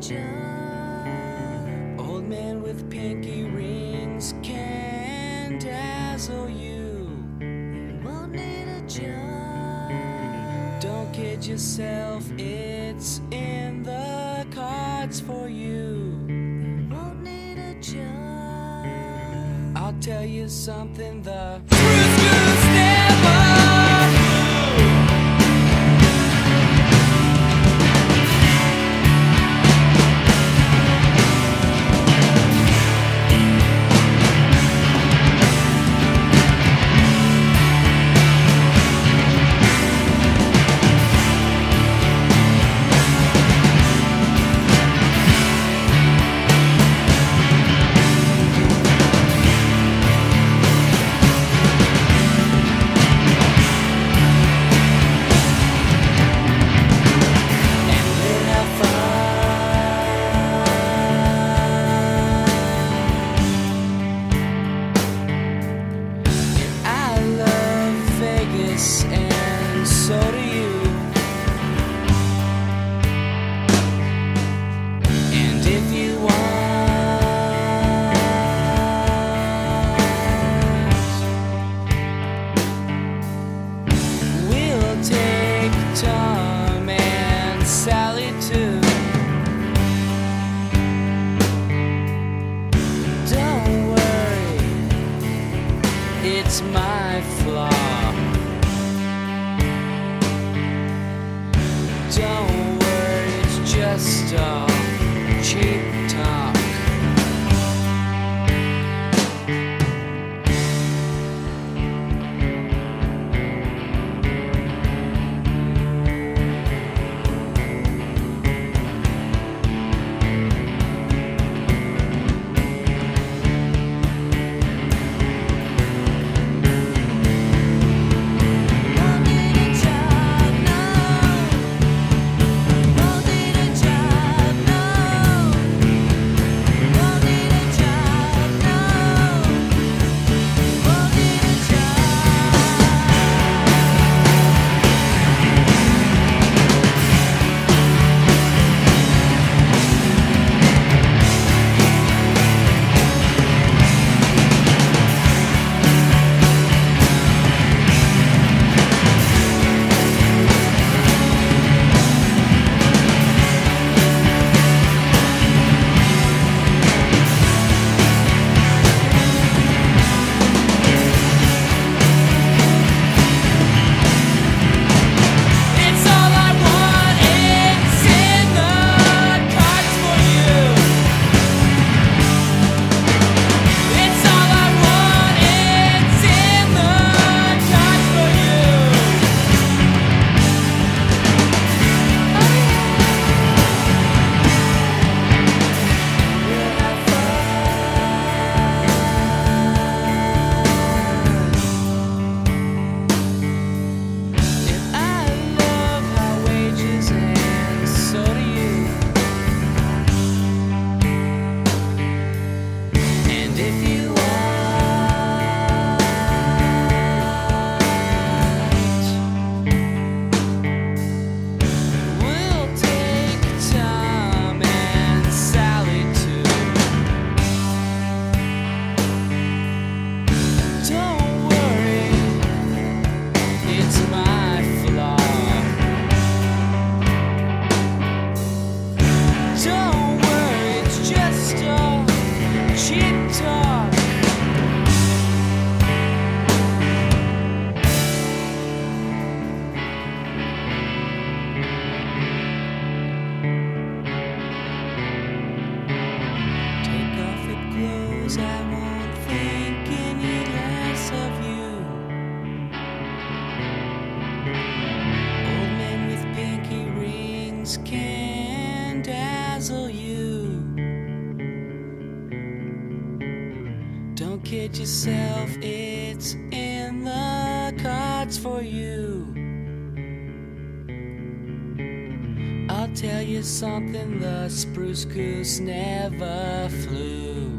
job. Old men with pinky rings can dazzle you. You won't need a job. Don't kid yourself, it's in the cards for you. You won't need a job. I'll tell you something, the truth goes never. And so do you. And if you want, we'll take Tom and Sally too. Don't worry, it's my flaw. Don't worry, it's just all cheap talk. I won't think any less of you. Old men with pinky rings can dazzle you. Don't kid yourself, it's in the cards for you. I'll tell you something, the spruce goose never flew.